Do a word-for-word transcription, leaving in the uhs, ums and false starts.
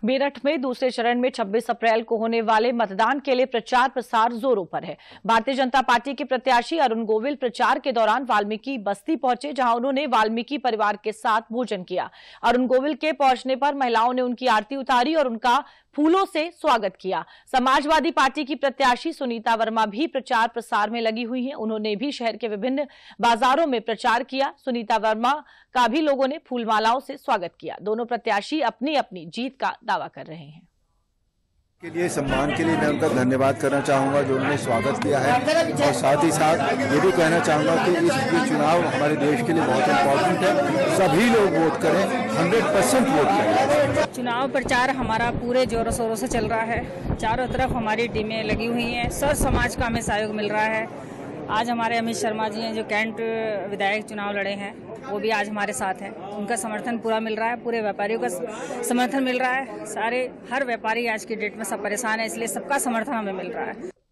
मेरठ में दूसरे चरण में छब्बीस अप्रैल को होने वाले मतदान के लिए प्रचार प्रसार जोरों पर है। भारतीय जनता पार्टी के प्रत्याशी अरुण गोविल प्रचार के दौरान वाल्मीकि बस्ती पहुंचे, जहां उन्होंने वाल्मीकि परिवार के साथ भोजन किया। अरुण गोविल के पहुंचने पर महिलाओं ने उनकी आरती उतारी और उनका फूलों से स्वागत किया। समाजवादी पार्टी की प्रत्याशी सुनीता वर्मा भी प्रचार प्रसार में लगी हुई हैं। उन्होंने भी शहर के विभिन्न बाजारों में प्रचार किया। सुनीता वर्मा का भी लोगों ने फूलमालाओं से स्वागत किया। दोनों प्रत्याशी अपनी अपनी जीत का दावा कर रहे हैं। के लिए सम्मान के लिए मैं उनका धन्यवाद करना चाहूँगा जो उन्होंने स्वागत किया है, और साथ ही साथ ये भी कहना चाहूँगा कि इस ये चुनाव हमारे देश के लिए बहुत इम्पोर्टेंट है। सभी लोग वोट करें, हंड्रेड परसेंट वोट करें। चुनाव प्रचार हमारा पूरे जोरों शोरों से चल रहा है। चारों तरफ हमारी टीमें लगी हुई हैं। सर समाज का हमें सहयोग मिल रहा है। आज हमारे अमित शर्मा जी हैं जो कैंट विधायक चुनाव लड़े हैं, वो भी आज हमारे साथ हैं। उनका समर्थन पूरा मिल रहा है, पूरे व्यापारियों का समर्थन मिल रहा है। सारे हर व्यापारी आज की डेट में सब परेशान है, इसलिए सबका समर्थन हमें मिल रहा है।